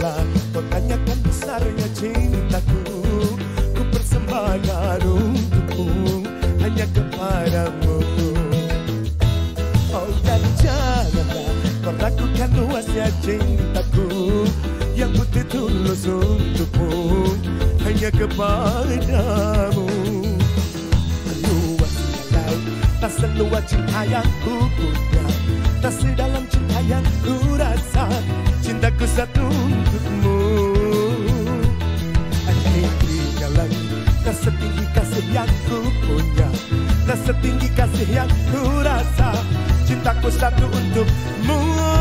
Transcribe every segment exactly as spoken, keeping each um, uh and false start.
Bila kau tanyakan besarnya cintaku, ku persembahkan untukmu hanya kepadamu. Oh dan janganlah kau ragukan luasnya cintaku yang putih tulus untukmu hanya kepadamu. Luasnya laut tak seluas cinta yang ku punya, tak sedalam cinta yang ku rasa, cintaku satu untukmu. Tingginya lagi tak setinggi kasih yang ku punya, tak setinggi kasih yang ku rasa, cintaku satu untukmu.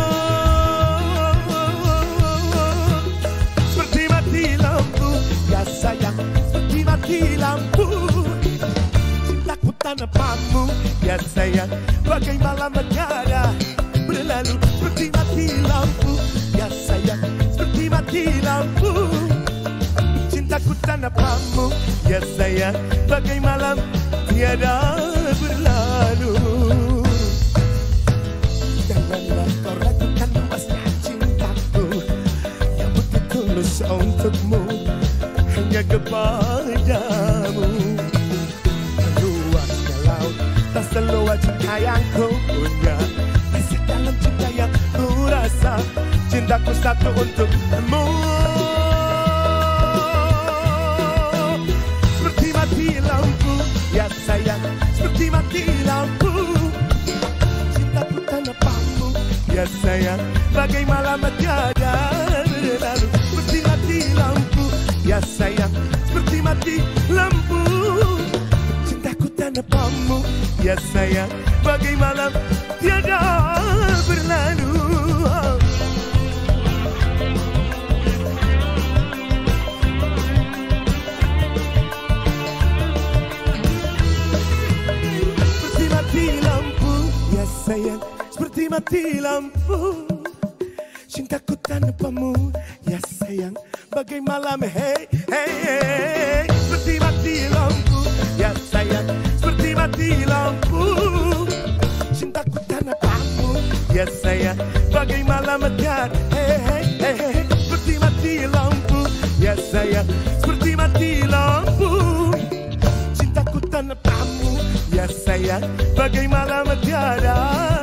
Seperti mati lampu, ya sayang, seperti mati lampu, cintaku tanpamu, ya sayang, bagai malam tiada berlalu. Seperti mati lampu, ya sayang, seperti mati lampu, cintaku tanpamu, ya sayang, bagai malam tiada berlalu. Janganlah kau ragukan luasnya cintaku yang begitu tulus untukmu hanya kepadamu. Luasnya laut tak seluas cinta yang ku punya, masih dalam cinta yang ku rasa, cintaku satu untukmu. Seperti mati lampu, ya sayang, seperti mati lampu, cintaku tanpamu, ya sayang, bagai malam tiada berlalu. Seperti mati lampu, ya sayang, seperti mati lampu, cintaku tanpamu, ya sayang, bagai malam tiada berlalu. Seperti mati lampu, ya sayang, seperti mati lampu, cintaku tanpamu, ya sayang, bagai malam hey hey hey. Seperti mati lampu, ya sayang, seperti mati lampu, cintaku tanpamu, ya sayang, bagai malam tiada hey hey hey. Seperti mati lampu, ya sayang, seperti mati lampu, cintaku tanpamu, ya sayang, bagai malam tiada